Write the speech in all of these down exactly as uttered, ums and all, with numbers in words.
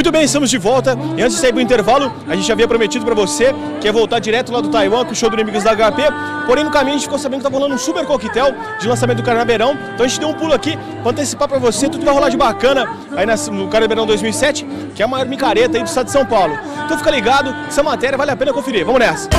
Muito bem, estamos de volta. E antes de sair para o intervalo, a gente havia prometido para você que ia voltar direto lá do Taiwan com o show do Inimigos da H P. Porém, no caminho a gente ficou sabendo que estava rolando um super coquetel de lançamento do Carnabeirão. Então a gente deu um pulo aqui para antecipar para você tudo que vai rolar de bacana aí no Carnabeirão dois mil e sete, que é a maior micareta aí do estado de São Paulo. Então fica ligado, essa matéria vale a pena conferir. Vamos nessa!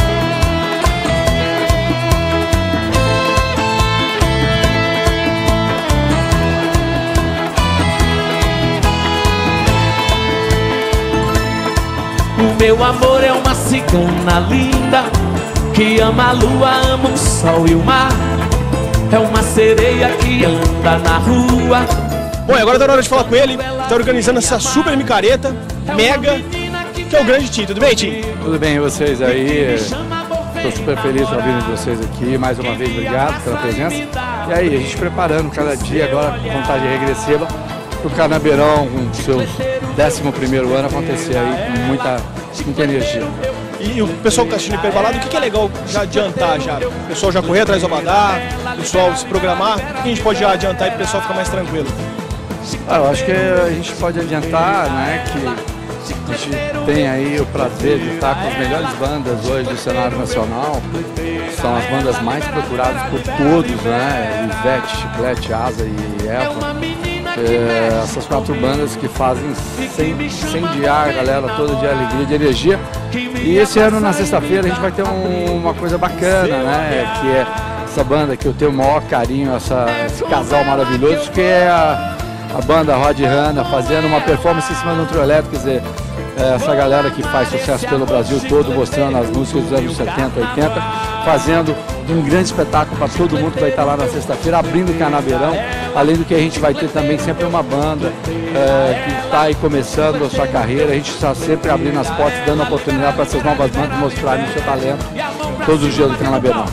O meu amor é uma cigana linda, que ama a lua, ama o sol e o mar. É uma sereia que anda na rua. Bom, e agora tá na hora de falar com ele, que tá organizando essa super micareta, mega, que é o Grande Tim. Tudo bem, Tim? Tudo bem, e vocês aí? Estou super feliz com a vinda de vocês aqui. Mais uma vez, obrigado pela presença. E aí, a gente preparando cada dia agora, com contagem regressiva, para o Carnabeirão, com seus décimo primeiro ano, acontecer aí com muita, muita energia. E o pessoal que está assistindo Hiperbalada, o que, que é legal já adiantar já? O pessoal já correr atrás do Abadá, o pessoal se programar, o que a gente pode já adiantar para o pessoal ficar mais tranquilo? Ah, eu acho que a gente pode adiantar, né, que a gente tem aí o prazer de estar com as melhores bandas hoje do cenário nacional. São as bandas mais procuradas por todos, né? Ivete, Chiclete, Asa e Eva. É, essas quatro bandas que fazem incendiar a galera toda de alegria, de energia. E esse ano, na sexta-feira, a gente vai ter um, uma coisa bacana, né? Que é essa banda que eu tenho o maior carinho, essa, esse casal maravilhoso, que é a, a banda Rod e Hanna, fazendo uma performance em cima do trio elétrico. Quer dizer, é, essa galera que faz sucesso pelo Brasil todo, mostrando as músicas dos anos setenta, oitenta, fazendo um grande espetáculo para todo mundo que vai estar lá na sexta-feira, abrindo o Carnabeirão. Além do que a gente vai ter também sempre uma banda é, que está aí começando a sua carreira. A gente está sempre abrindo as portas, dando oportunidade para essas novas bandas mostrarem o seu talento todos os dias do Carnabeirão.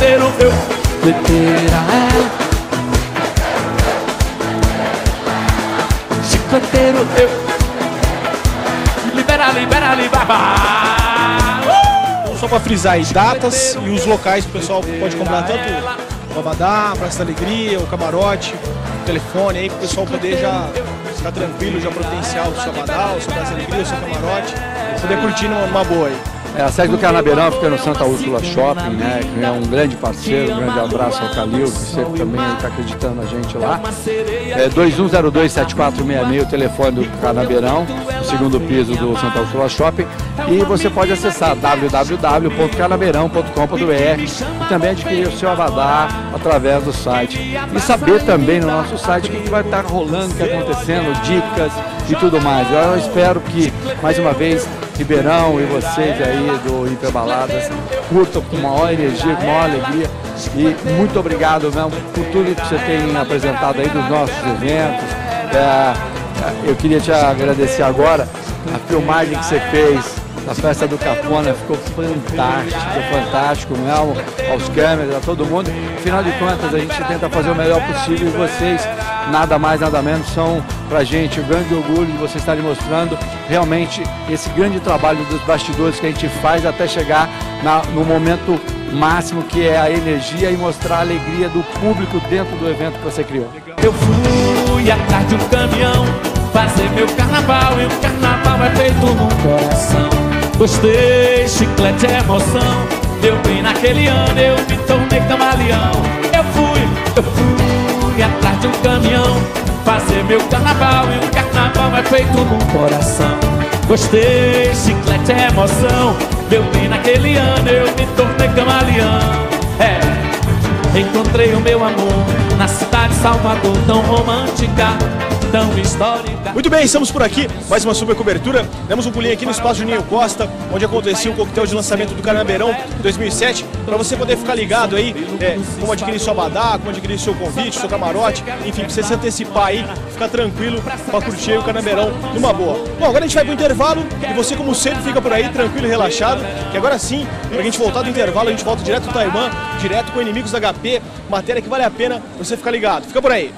Chicoteiro, eu. Libera, libera, libera. Só para frisar aí, datas e os locais que o pessoal pode comprar tanto o Abadá, a Praça da Alegria, o camarote, o telefone aí, para o pessoal poder já ficar tranquilo, já providenciar o seu Abadá, o seu Praça da Alegria, o seu camarote, poder curtir numa, numa boa aí. É, a sede do Carnabeirão fica no Santa Úrsula Shopping, né, que é um grande parceiro, um grande abraço ao Calil, que sempre também está acreditando na gente lá. É dois um zero dois, sete quatro seis seis, o telefone do Carnabeirão, o segundo piso do Santa Úrsula Shopping. E você pode acessar w w w ponto carnabeirão ponto com ponto b r e também adquirir o seu Abadá através do site. E saber também no nosso site o que vai estar rolando, o que está acontecendo, dicas e tudo mais. Eu espero que, mais uma vez, Ribeirão e vocês aí do Hiperbaladas curtam com maior energia, com maior alegria. E muito obrigado mesmo por tudo que você tem apresentado aí dos nossos eventos. É, eu queria te agradecer agora a filmagem que você fez da festa do Cafona, ficou fantástico, fantástico mesmo, aos câmeras, a todo mundo. Afinal de contas, a gente tenta fazer o melhor possível e vocês, nada mais, nada menos, são pra gente o grande orgulho de vocês estarem mostrando realmente esse grande trabalho dos bastidores que a gente faz até chegar na, no momento máximo, que é a energia e mostrar a alegria do público dentro do evento que você criou. Eu fui atrás de um caminhão fazer meu carnaval, e o carnaval é feito num coração. Gostei, chiclete é emoção. Deu bem naquele ano, eu me tornei camaleão. Eu fui, eu fui atrás de um caminhão fazer meu carnaval, e o carnaval é feito num coração. Gostei, chiclete é emoção. Deu bem naquele ano, eu me tornei camaleão. É, encontrei o meu amor na cidade de Salvador, tão romântica, tão histórica. Muito bem, estamos por aqui, mais uma super cobertura. Demos um pulinho aqui no espaço Juninho Costa, onde acontecia o coquetel de lançamento do Carnabeirão dois mil e sete, para você poder ficar ligado aí, é, como adquirir seu Abadá, como adquirir seu convite, seu camarote, enfim, pra você se antecipar aí, ficar tranquilo para curtir aí o Carnabeirão numa boa. Bom, agora a gente vai pro intervalo e você, como sempre, fica por aí tranquilo e relaxado, que agora sim, pra gente voltar do intervalo, a gente volta direto do Taiwan, direto com Inimigos da H P, matéria que vale a pena você ficar ligado. Fica por aí.